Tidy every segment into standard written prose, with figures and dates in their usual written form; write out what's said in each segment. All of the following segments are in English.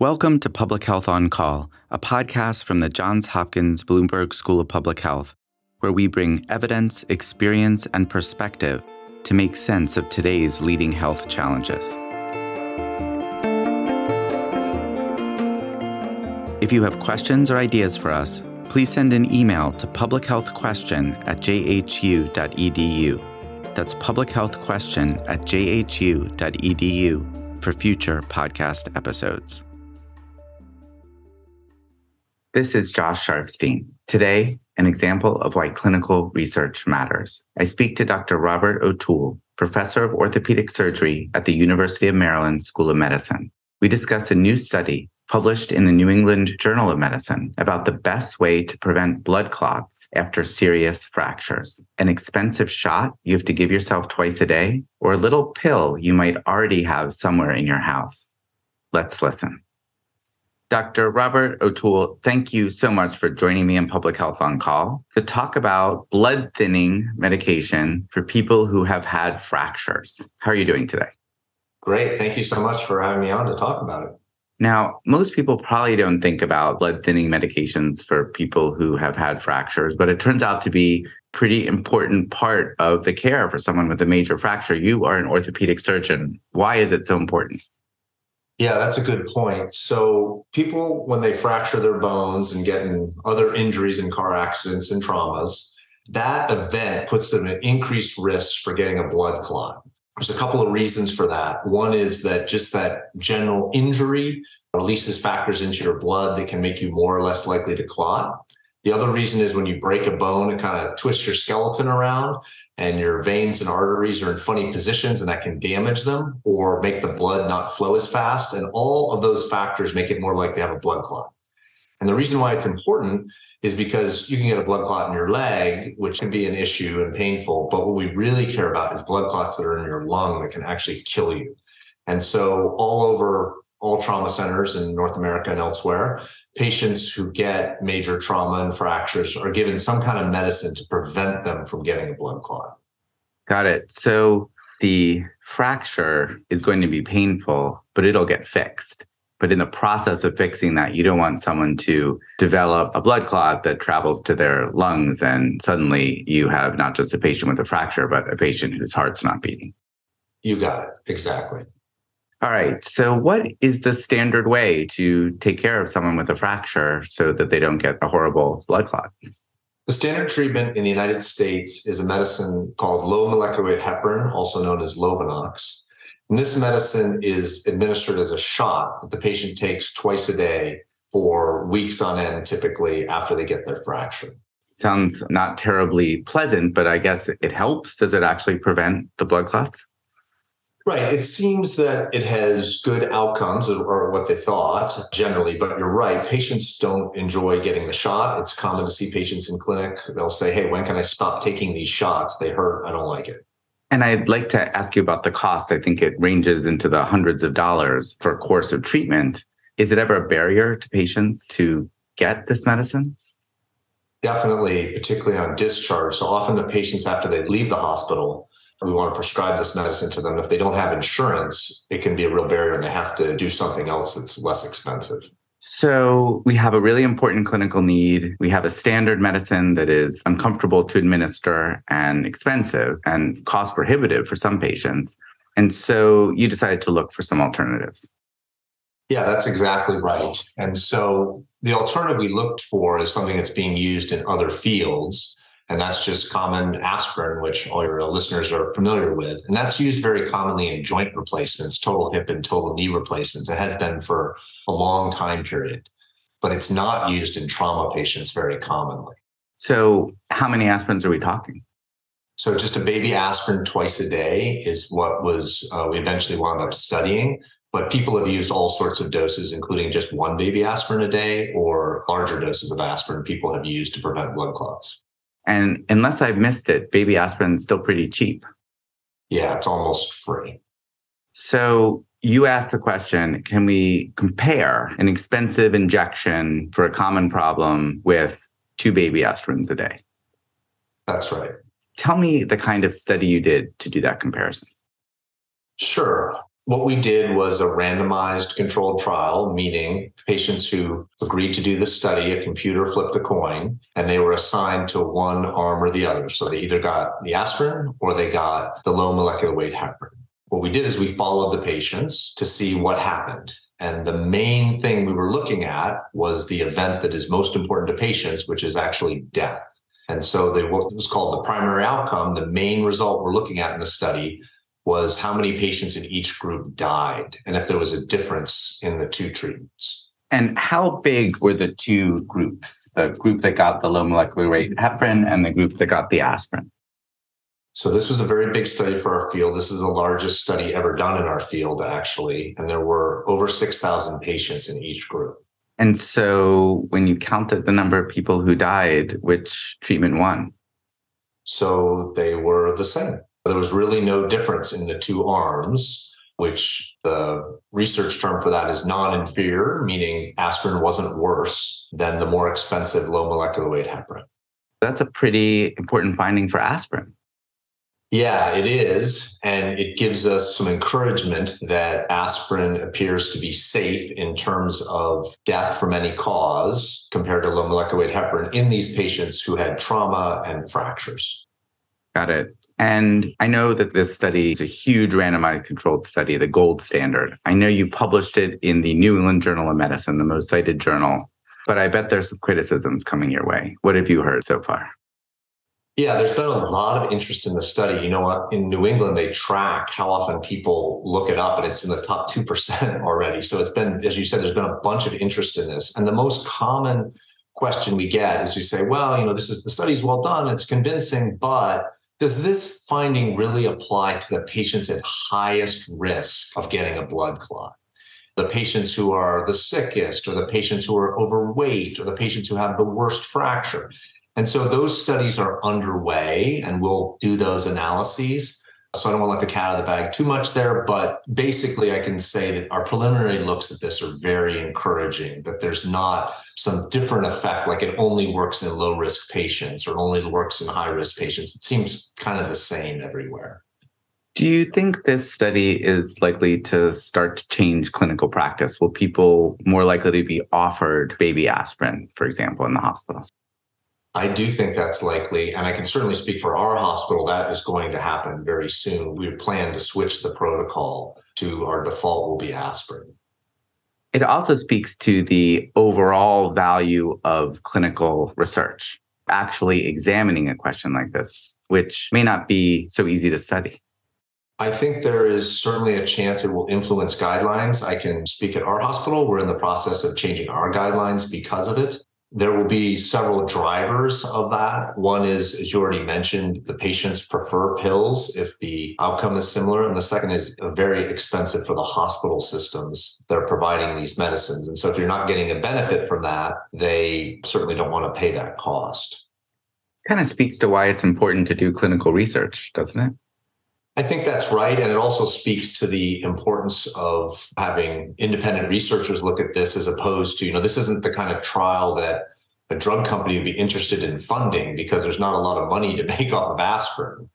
Welcome to Public Health on Call, a podcast from the Johns Hopkins Bloomberg School of Public Health, where we bring evidence, experience, and perspective to make sense of today's leading health challenges. If you have questions or ideas for us, please send an email to publichealthquestion@jhu.edu. That's publichealthquestion@jhu.edu for future podcast episodes. This is Josh Sharfstein. Today, an example of why clinical research matters. I speak to Dr. Robert O'Toole, professor of orthopedic surgery at the University of Maryland School of Medicine. We discuss a new study published in the New England Journal of Medicine about the best way to prevent blood clots after serious fractures. An expensive shot you have to give yourself twice a day, or a little pill you might already have somewhere in your house. Let's listen. Dr. Robert O'Toole, thank you so much for joining me in Public Health on Call to talk about blood thinning medication for people who have had fractures. How are you doing today? Great. Thank you so much for having me on to talk about it. Now, most people probably don't think about blood thinning medications for people who have had fractures, but it turns out to be a pretty important part of the care for someone with a major fracture. You are an orthopedic surgeon. Why is it so important? Yeah, that's a good point. So people, when they fracture their bones and get in other injuries in car accidents and traumas, that event puts them at increased risk for getting a blood clot. There's a couple of reasons for that. One is that just that general injury releases factors into your blood that can make you more or less likely to clot. The other reason is when you break a bone, it kind of twists your skeleton around and your veins and arteries are in funny positions and that can damage them or make the blood not flow as fast. And all of those factors make it more likely to have a blood clot. And the reason why it's important is because you can get a blood clot in your leg, which can be an issue and painful. But what we really care about is blood clots that are in your lung that can actually kill you. And so all over all trauma centers in North America and elsewhere, patients who get major trauma and fractures are given some kind of medicine to prevent them from getting a blood clot. Got it. So the fracture is going to be painful, but it'll get fixed. But in the process of fixing that, you don't want someone to develop a blood clot that travels to their lungs, and suddenly you have not just a patient with a fracture, but a patient whose heart's not beating. You got it. Exactly. All right. So what is the standard way to take care of someone with a fracture so that they don't get a horrible blood clot? The standard treatment in the United States is a medicine called low molecular weight heparin, also known as Lovenox. And this medicine is administered as a shot that the patient takes twice a day for weeks on end, typically after they get their fracture. Sounds not terribly pleasant, but I guess it helps. Does it actually prevent the blood clots? Right. It seems that it has good outcomes, or what they thought generally, but you're right. Patients don't enjoy getting the shot. It's common to see patients in clinic. They'll say, hey, when can I stop taking these shots? They hurt. I don't like it. And I'd like to ask you about the cost. I think it ranges into the hundreds of dollars for a course of treatment. Is it ever a barrier to patients to get this medicine? Definitely, particularly on discharge. So often the patients, after they leave the hospital, we want to prescribe this medicine to them. If they don't have insurance, it can be a real barrier and they have to do something else that's less expensive. So we have a really important clinical need. We have a standard medicine that is uncomfortable to administer and expensive and cost prohibitive for some patients. And so you decided to look for some alternatives. Yeah, that's exactly right. And so the alternative we looked for is something that's being used in other fields. And that's just common aspirin, which all your listeners are familiar with. And that's used very commonly in joint replacements, total hip and total knee replacements. It has been for a long time period, but it's not used in trauma patients very commonly. So how many aspirins are we talking? So just a baby aspirin twice a day is what was we eventually wound up studying. But people have used all sorts of doses, including just one baby aspirin a day or larger doses of aspirin people have used to prevent blood clots. And unless I've missed it, baby aspirin is still pretty cheap. Yeah, it's almost free. So you asked the question, can we compare an expensive injection for a common problem with 2 baby aspirins a day? That's right. Tell me the kind of study you did to do that comparison. Sure. What we did was a randomized controlled trial, meaning patients who agreed to do the study, a computer flipped a coin, and they were assigned to one arm or the other. So they either got the aspirin or they got the low molecular weight heparin. What we did is we followed the patients to see what happened. And the main thing we were looking at was the event that is most important to patients, which is actually death. And so what was called the primary outcome, the main result we're looking at in the study was how many patients in each group died and if there was a difference in the two treatments. And how big were the two groups, the group that got the low molecular weight heparin and the group that got the aspirin? So this was a very big study for our field. This is the largest study ever done in our field, actually. And there were over 6,000 patients in each group. And so when you counted the number of people who died, which treatment won? So they were the same. There was really no difference in the two arms, which the research term for that is non-inferior, meaning aspirin wasn't worse than the more expensive low molecular weight heparin. That's a pretty important finding for aspirin. Yeah, it is. And it gives us some encouragement that aspirin appears to be safe in terms of death from any cause compared to low molecular weight heparin in these patients who had trauma and fractures. Got it. And I know that this study is a huge randomized controlled study, the gold standard. I know you published it in the New England Journal of Medicine, the most cited journal, but I bet there's some criticisms coming your way. What have you heard so far? Yeah, there's been a lot of interest in the study. You know what? In New England, they track how often people look it up, and it's in the top 2% already. So it's been, as you said, there's been a bunch of interest in this. And the most common question we get is we say, well, the study's well done, it's convincing, but does this finding really apply to the patients at highest risk of getting a blood clot? The patients who are the sickest, or the patients who are overweight, or the patients who have the worst fracture? And so those studies are underway, and we'll do those analyses. So I don't want to let the cat out of the bag too much there, but basically I can say that our preliminary looks at this are very encouraging, that there's not some different effect, like it only works in low-risk patients or only works in high-risk patients. It seems kind of the same everywhere. Do you think this study is likely to start to change clinical practice? Will people more likely to be offered baby aspirin, for example, in the hospital? I do think that's likely, and I can certainly speak for our hospital. That is going to happen very soon. We plan to switch the protocol to our default will be aspirin. It also speaks to the overall value of clinical research, actually examining a question like this, which may not be so easy to study. I think there is certainly a chance it will influence guidelines. I can speak at our hospital. We're in the process of changing our guidelines because of it. There will be several drivers of that. One is, as you already mentioned, the patients prefer pills if the outcome is similar. And the second is very expensive for the hospital systems that are providing these medicines. And so if you're not getting a benefit from that, they certainly don't want to pay that cost. Kind of speaks to why it's important to do clinical research, doesn't it? I think that's right. And it also speaks to the importance of having independent researchers look at this as opposed to, this isn't the kind of trial that a drug company would be interested in funding because there's not a lot of money to make off of aspirin.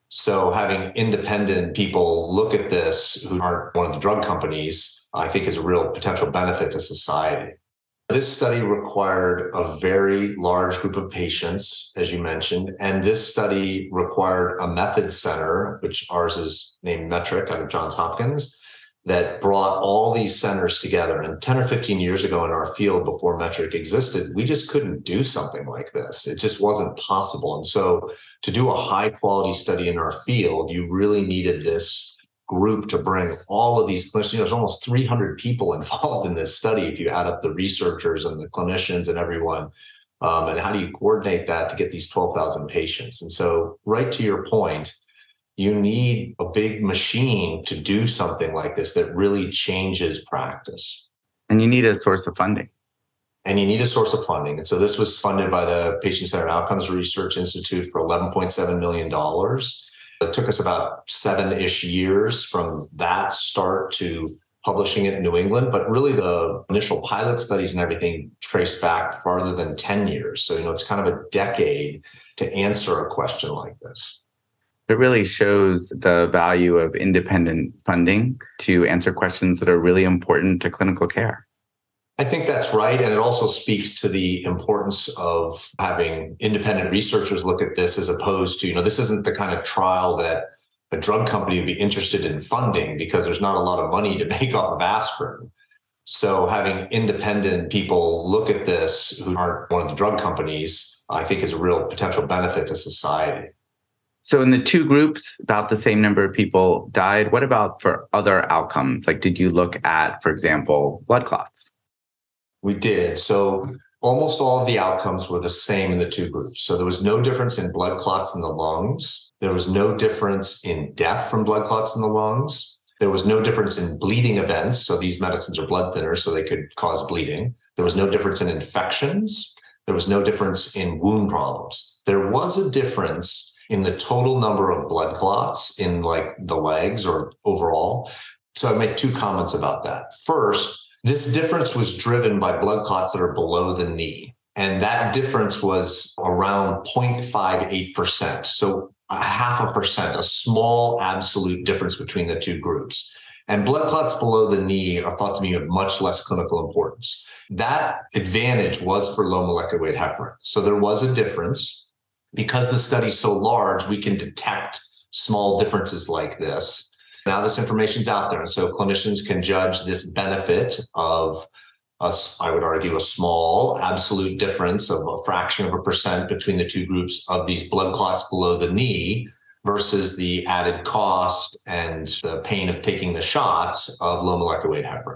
So having independent people look at this who aren't one of the drug companies, I think is a real potential benefit to society. This study required a very large group of patients, as you mentioned, and this study required a method center, which ours is named METRC out of Johns Hopkins, that brought all these centers together. And 10 or 15 years ago in our field, before METRC existed, we just couldn't do something like this. It just wasn't possible. And so to do a high quality study in our field, you really needed this group to bring all of these clinicians. There's almost 300 people involved in this study if you add up the researchers and the clinicians and everyone. And how do you coordinate that to get these 12,000 patients? And so right to your point, you need a big machine to do something like this that really changes practice. And you need a source of funding. And so this was funded by the Patient-Centered Outcomes Research Institute for $11.7 million. It took us about 7-ish years from that start to publishing it in New England, but really the initial pilot studies and everything traced back farther than 10 years. So, it's kind of a decade to answer a question like this. It really shows the value of independent funding to answer questions that are really important to clinical care. I think that's right. And it also speaks to the importance of having independent researchers look at this as opposed to, this isn't the kind of trial that a drug company would be interested in funding because there's not a lot of money to make off of aspirin. So having independent people look at this who aren't one of the drug companies, I think is a real potential benefit to society. So in the two groups, about the same number of people died. What about for other outcomes? Like, did you look at, for example, blood clots? We did. So almost all of the outcomes were the same in the two groups. So there was no difference in blood clots in the lungs. There was no difference in death from blood clots in the lungs. There was no difference in bleeding events. So these medicines are blood thinners, so they could cause bleeding. There was no difference in infections. There was no difference in wound problems. There was a difference in the total number of blood clots in like the legs or overall. So I make two comments about that. First, this difference was driven by blood clots that are below the knee. And that difference was around 0.58%. So 0.5%, a small absolute difference between the two groups. And blood clots below the knee are thought to be of much less clinical importance. That advantage was for low molecular weight heparin. So there was a difference. Because the study's so large, we can detect small differences like this. Now this information's out there. And so clinicians can judge this benefit of I would argue, a small absolute difference of a fraction of a percent between the two groups of these blood clots below the knee versus the added cost and the pain of taking the shots of low molecular weight heparin.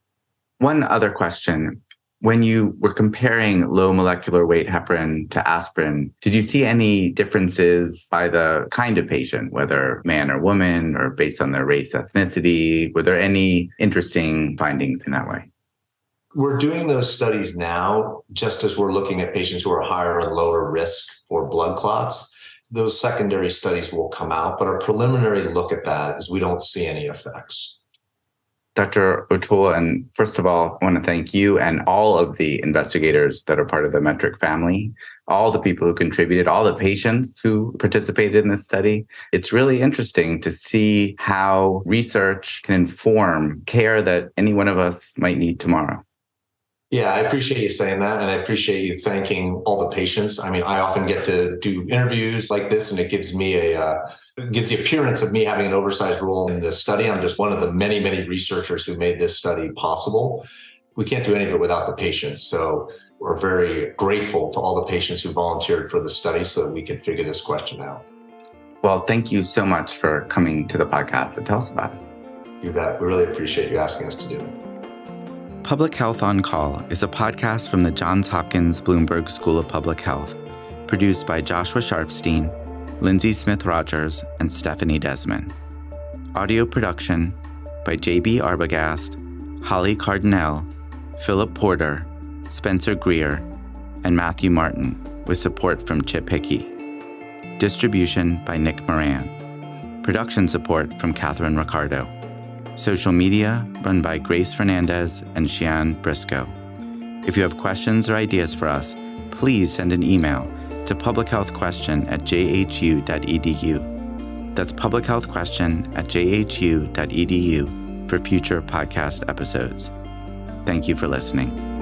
One other question. When you were comparing low molecular weight heparin to aspirin, did you see any differences by the kind of patient, whether man or woman, or based on their race, ethnicity? Were there any interesting findings in that way? We're doing those studies now, just as we're looking at patients who are higher and lower risk for blood clots. Those secondary studies will come out, but our preliminary look at that is we don't see any effects. Dr. O'Toole, and first of all, I want to thank you and all of the investigators that are part of the METRC family, all the people who contributed, all the patients who participated in this study. It's really interesting to see how research can inform care that any one of us might need tomorrow. Yeah, I appreciate you saying that. And I appreciate you thanking all the patients. I mean, I often get to do interviews like this, and it gives me gives the appearance of me having an oversized role in this study. I'm just one of the many, many researchers who made this study possible. We can't do any of it without the patients. So we're very grateful to all the patients who volunteered for the study so that we can figure this question out. Well, thank you so much for coming to the podcast to tell us about it. You bet. We really appreciate you asking us to do it. Public Health on Call is a podcast from the Johns Hopkins Bloomberg School of Public Health, produced by Joshua Sharfstein, Lindsay Smith-Rogers, and Stephanie Desmond. Audio production by J.B. Arbogast, Holly Cardinale, Philip Porter, Spencer Greer, and Matthew Martin, with support from Chip Hickey. Distribution by Nick Moran. Production support from Catherine Ricardo. Social media run by Grace Fernandez and Shian Briscoe. If you have questions or ideas for us, please send an email to publichealthquestion@jhu.edu. That's publichealthquestion@jhu.edu for future podcast episodes. Thank you for listening.